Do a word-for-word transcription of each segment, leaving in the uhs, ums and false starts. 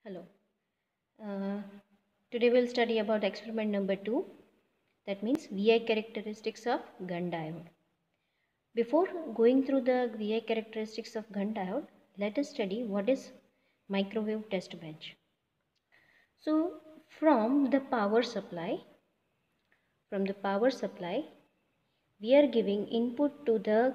Hello. Uh, Today we'll study about experiment number two. That means V I characteristics of Gunn diode. Before going through the V I characteristics of Gunn diode, let us study what is microwave test bench. So from the power supply, from the power supply, we are giving input to the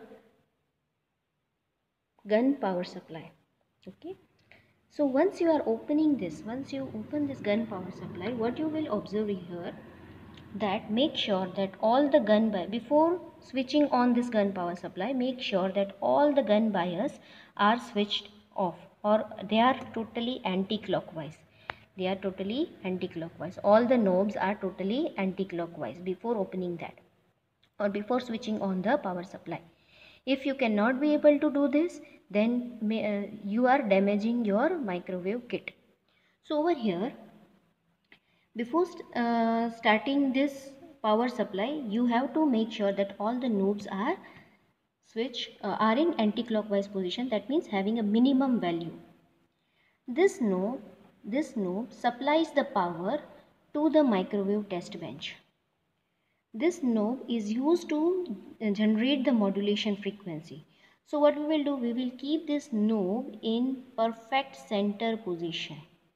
Gunn power supply. Okay. So once you are opening this, once you open this Gunn power supply, what you will observe here, that make sure that all the Gunn bias, before switching on this Gunn power supply, make sure that all the Gunn bias are switched off, or they are totally anti-clockwise. They are totally anti-clockwise. All the knobs are totally anti-clockwise before opening that, or before switching on the power supply. If you cannot be able to do this, then may, uh, you are damaging your microwave kit. So over here, before st uh, starting this power supply, you have to make sure that all the knobs are switch uh, are in anti-clockwise position. That means having a minimum value. This knob, this knob supplies the power to the microwave test bench. This knob is used to generate the modulation frequency. So what we will do, we will keep this knob in perfect center position.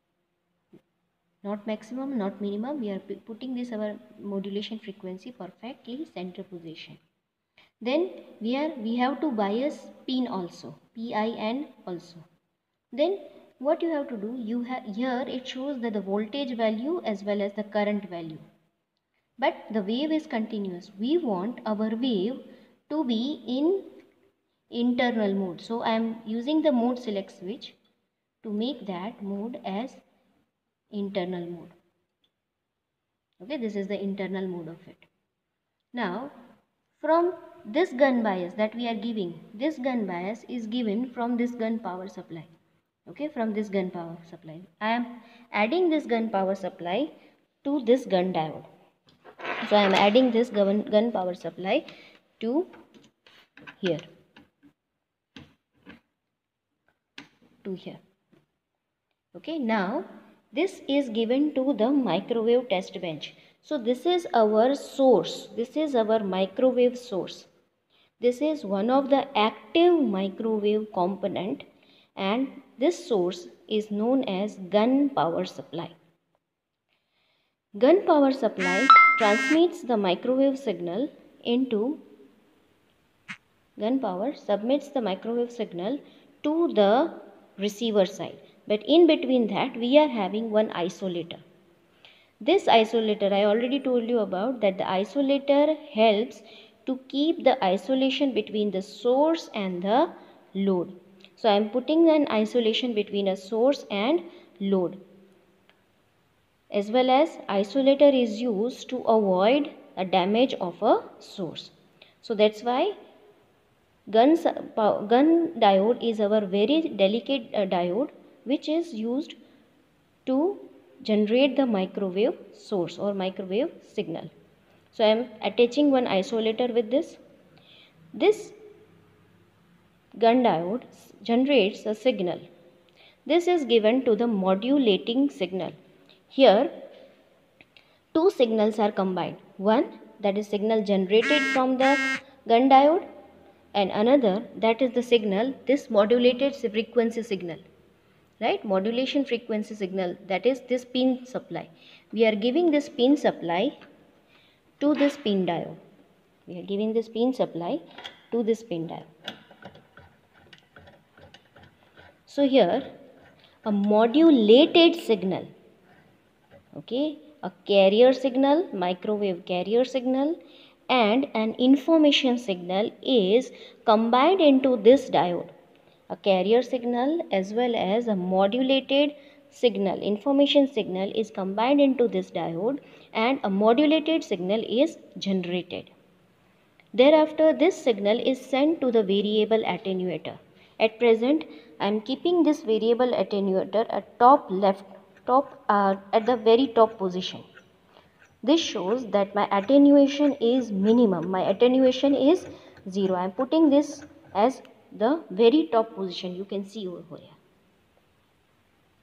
Not maximum, not minimum. We are putting this our modulation frequency perfectly center position. Then we are we have to bias pin also, P I N also. Then what you have to do, you have here it shows that the voltage value as well as the current value. But the wave is continuous. We want our wave to be in internal mode. So I am using the mode select switch to make that mode as internal mode. Okay, this is the internal mode of it. Now from this Gunn bias that we are giving, this Gunn bias is given from this Gunn power supply. Okay, from this Gunn power supply, I am adding this Gunn power supply to this Gunn diode. So I am adding this Gunn, Gunn power supply to here, to here. Okay, now this is given to the microwave test bench. So this is our source. This is our microwave source. This is one of the active microwave component, and this source is known as Gunn power supply. Gunn power supply transmits the microwave signal into Gunn power submits the microwave signal to the receiver side. But in between that, we are having one isolator. This isolator, I already told you about that the isolator helps to keep the isolation between the source and the load. So I am putting an isolation between a source and load. As well as isolator is used to avoid a damage of a source. So that's why Gunn, Gunn diode is our very delicate uh, diode, which is used to generate the microwave source or microwave signal. So I am attaching one isolator with this. This Gunn diode generates a signal. This is given to the modulating signal. Here two signals are combined. One, that is signal generated from the Gunn diode, and another, that is the signal, this modulated frequency signal, right? Modulation frequency signal, that is this pin supply. We are giving this pin supply to this pin diode. We are giving this pin supply to this pin diode. So here a modulated signal, okay, a carrier signal, microwave carrier signal, and an information signal is combined into this diode. A carrier signal as well as a modulated signal, information signal is combined into this diode, and a modulated signal is generated. Thereafter this signal is sent to the variable attenuator. At present I am keeping this variable attenuator at top left, top uh, at the very top position. This shows that my attenuation is minimum. My attenuation is zero. I am putting this as the very top position. You can see over here.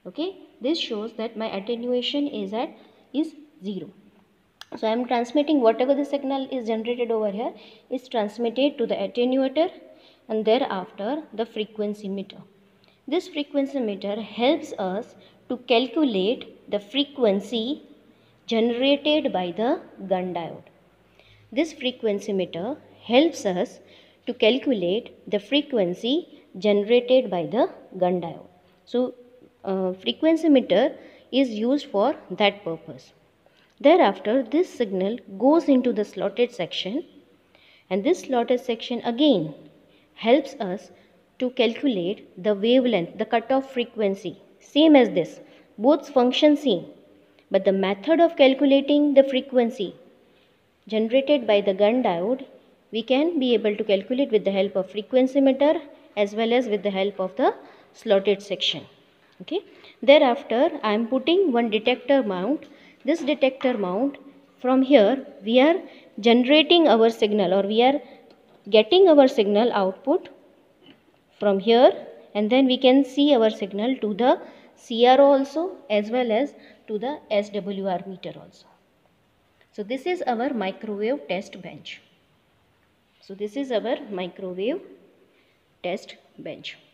Okay, this shows that my attenuation is at is zero. So I am transmitting whatever the signal is generated over here is transmitted to the attenuator and thereafter the frequency meter. This frequency meter helps us to calculate the frequency generated by the gun diode. This frequency meter helps us to calculate the frequency generated by the gun diode. So uh, frequency meter is used for that purpose. Thereafter, this signal goes into the slotted section, and this slotted section again helps us to calculate the wavelength, the cutoff frequency, same as this. Both function same, but the method of calculating the frequency generated by the gun diode, we can be able to calculate with the help of frequency meter as well as with the help of the slotted section. Okay. Thereafter, I am putting one detector mount. This detector mount, from here we are generating our signal, or we are getting our signal output from here, and then we can see our signal to the C R O also as well as to the S W R meter also. So this is our microwave test bench. So this is our microwave test bench.